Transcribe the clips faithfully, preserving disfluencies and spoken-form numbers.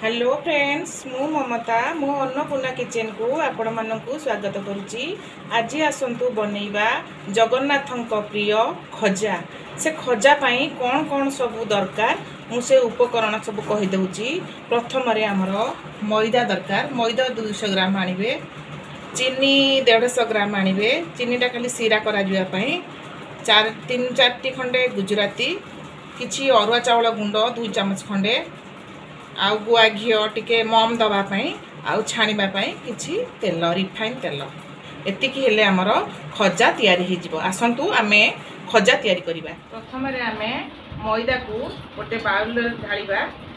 Hello friends, मु ममता मो Annapurna kitchen को आपण मानकु स्वागत करुच्ची। आज आसतु बनैबा जगन्नाथंक प्रिय खजा। से खजा पाई कौन कौन सब दरकार मुझे उपकरण सब कही दूची। प्रथम आमर मैदा दरकार। मैदा दो सौ ग्राम आनिबे, चीनी डेढ़ सौ ग्राम आनिबे। चीनीटा खाली सीरा करा जुआ पाई चार तीन चार खंडे गुजराती, किछि अरुआ चावल गुंड दुई चामच खंडे, आउ गुआ घी टिके मम दवापाई, आउ छाणीबापाई किछि तेल रिफाइन तेल। एतिकी हेले आमर खजा तैयारी हो जिवो। आसंतु आमे खजा तैयारी करिबा। प्रथम रे आमे मैदा को गोटे बाउल रे ढालिबा।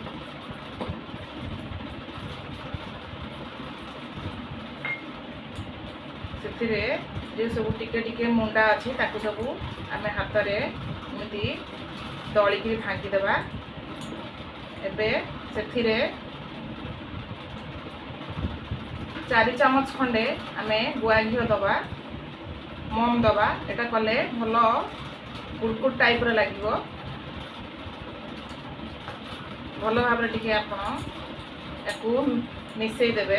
सेतिरे जे सब टिके टिके मुंडा अछि ताकू सब आमे हाथ रे एमती दळी के भांगी देबा। एबे सेथिरे चार चामच खंडे आमे गुआ घी दबा, मम दबा। एटा कले भल कुड़कुड़ टाइप रे लागिवो। भल भाबरे टिके आपण याकू मिसई देबे।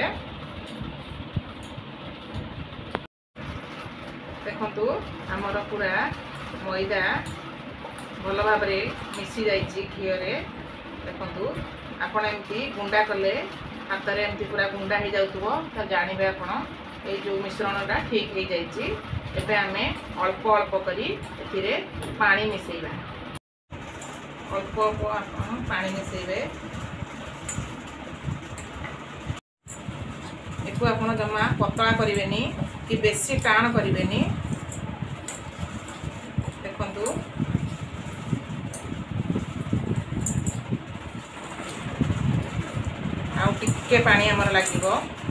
देखंतु हमर पूरा मैदा भल भाबरे मिसी जाईची घी रे। देखंतु आपण एमती गुंडा कले हाथ रे एमती पूरा गुंडा हो जाउतबो त जानिबे आपण ए जो मिश्रणटा ठीक हो जाईची। एबे आमे अल्प अल्प करी एथिरे पानी मिसेइबा। अल्प अल्प आपण पानी मिसेइबे। एकु आपण जमा पतला करिवेनी कि बेसी टाण करिवेनी। देखंतु आउ टिके पानी हमर लागिवो।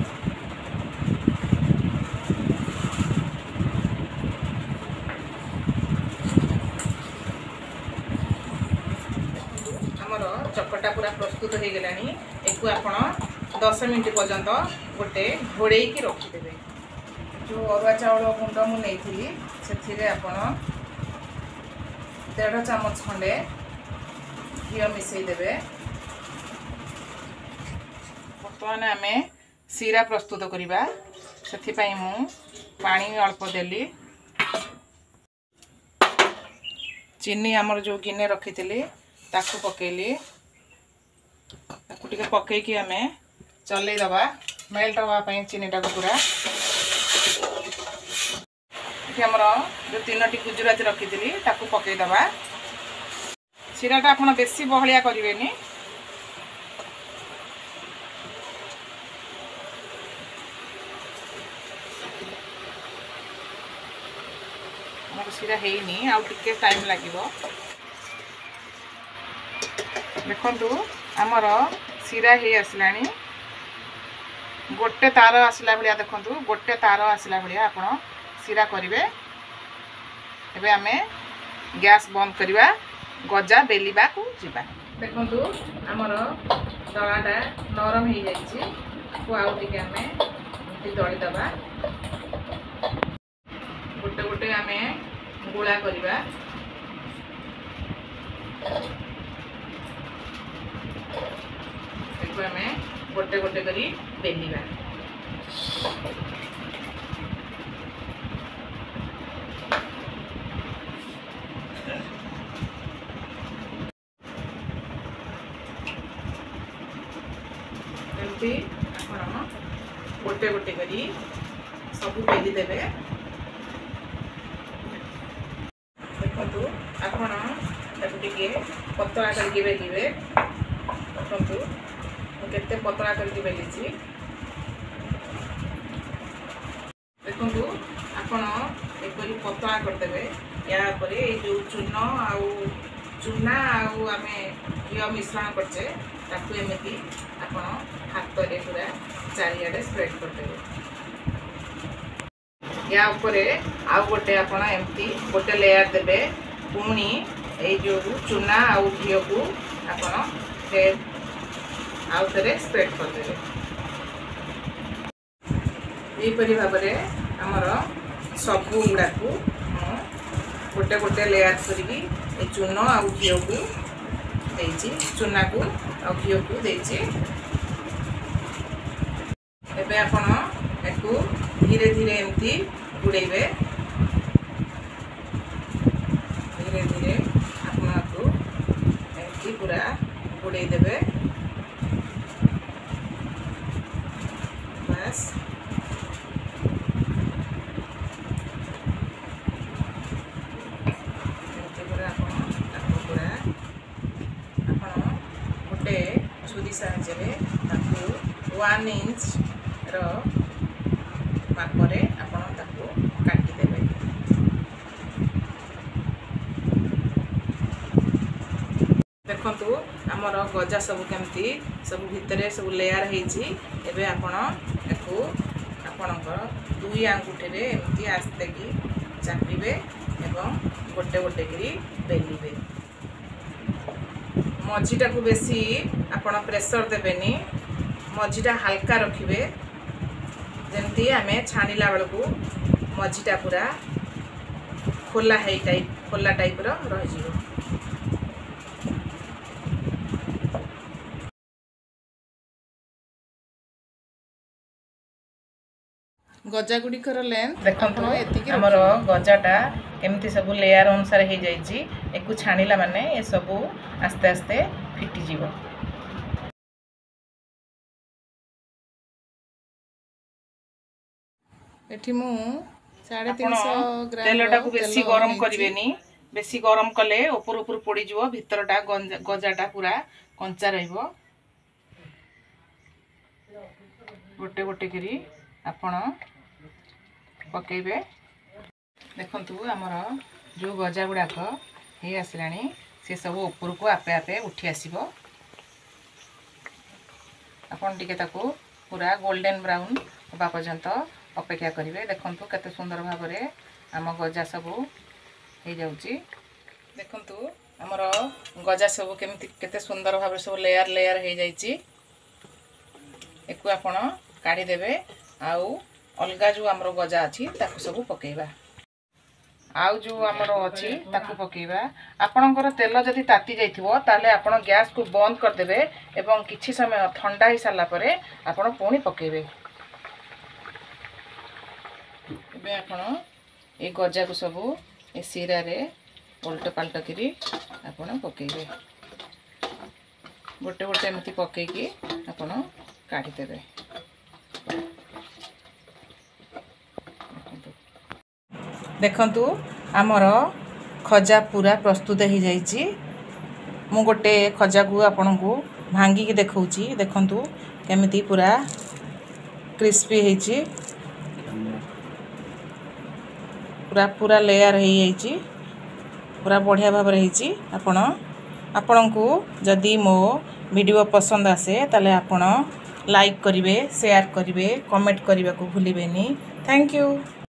हमर चकटा पूरा प्रस्तुत हो गलानी। एकु आपण दस मिनट पर्यंत गोटे घोड़े की रखिदेवे। जो अरुआ चावल गुंड मु नहीं से आपण डेढ़ चामच खंडे घी मिसई देवे। बर्तमान आमे सीरा प्रस्तुत करिबा। सेथिपाई मु पानी अल्प देली। चीनी आमर जो गिने रखिथिली ताकू पकेली। ताकू टिके पकेकी आमे चलै दबा। मेल्ट हवा पई चीनीटा को पूरा हमर जो तीनोटी गुजराती रखिथिली ताकू पकेई दबा। सीराटा आपण बेसी बहलिया करिवेनी। सीरा हेनी आउ टिके टाइम लागिवो। देखंतु हमर सीरा हे आसलानी। गोटे तार आसला भलिया देखंतु गोटे तार आसला भलिया आपण सीरा करिवे। एबे आमे गैस बंद करिवा, गजा बेलिबा को जिबा। देखंतु हमर दळाटा नरम हे जाईची। को आउ टिके आमे दळी दबा। गोटे गोटे आमे गोला करिबा। एकु आमे गोटे गोटे करी बेलिबा। एमती आपण गोटे गोटे करी सब बेली देबे। देखंतु आपण ताकू टिके पतला करके बेलिबे। देखंतु केते पतला करके बेलिची। देखंतु आपण एकरी पतला कर देबे। या परे ए जो चूना आउ चूना आउ आमे घी मिश्रण करछे ताकू एमिति आपण हाथ रे पूरा चारियाडे स्प्रेड कर देबे। या ऊपर आउ गोटे आपण एमती गोटे लेयर देबे। पुणी ए जो चूना आउ घी को आपण से आउ तरे स्प्रेड कर देबे। ए परि भाबरे हमर सब गुडा को गोटे गोटे लेयर करके ए चूना आउ घी को देछि। चूना को आउ घी को देछि। एबे आपण एकू धीरे धीरे एमती बुड़ेबे धीरे धीरे आपण को एमती पूरा बुड़े देबे बस एमती पूरा आपण ताको पूरा आपण गोटे छुरी साहाय्य ताको वन इंच रो मापरे आपण ताको काटी देबे देखंतु हमर गजा सब केमती सब भितरे सब लेयर हेछि एबे आपण एको आपणकर दुई आंगुठी रे एमती आस्ते की चापिबे एवं गोटे गोटे करी बेलिबे मझीटा को बेसी आपण प्रेशर देबेनी मझीटा हल्का रखिबे जेमती आमे छाणीला बेल को मझीटा पूरा खोला है टाइप खोला टाइप रो रहि जिवो गजा गुड़िकर लेंथ देखंतु हमर गजाटा केमती सब लेयर अनुसार हो जाइछि एकु छाणीला माने ए सब आस्ते आस्ते फिटी जीवो एठी मु साढ़े तीन सौ ग्राम तेलटा को बेसी गरम करिवेनी बेसी गरम कले ऊपर ऊपर पड़ी जीवो भीतरटा गजाटा पूरा कंचा रहइबो गोटे गोटे करी आपण पकेबे देखंतु हमर जो गजा गुड़ाक हे आसलानी से सब ऊपर को आपे आपे उठी आसीबो आपण टिके ताको पूरा गोल्डन ब्राउन होबा पर्यंत अपेक्षा करिवे देखंतु केते सुंदर भाबरे आम गजा सब हे जाउची देखंतु हमर गजा सब केमति केते सुंदर भाबरे सब लेयर लेयर हे जाईची एकु आपण काढी देबे आउ अलगा जो हमरो गजा अछि ताकु सब पकेइबा आउ जो हमरो अछि ताकु पकेइबा आपनकर तेल जदि ताती जाइथिबो ताले आपण गैस को बंद कर देबे एवं किछि समय ठंडा ही साला परे आपण पुणी पकेइबे एबे आपण ए गजा को सब ए सिरा रे उल्टा पाल्टा करी आपण पकेइबे गोटे गोटे एमति पकेइ की आपण काढी देबे देखंतु आमर खजा पूरा प्रस्तुत हो जाइछि मु गोटे खजा को आपन को भांगी की देखौछि देखंतु केमिति पूरा क्रिस्पी हेछि पूरा पूरा लेयर हो जाइछि पूरा बढ़िया भाव रही आपण आपण को जदि मो वीडियो पसंद आसे ताले आपण लाइक करिवे शेयर करिवे कमेंट करबा को भूलिबेनी थैंक यू।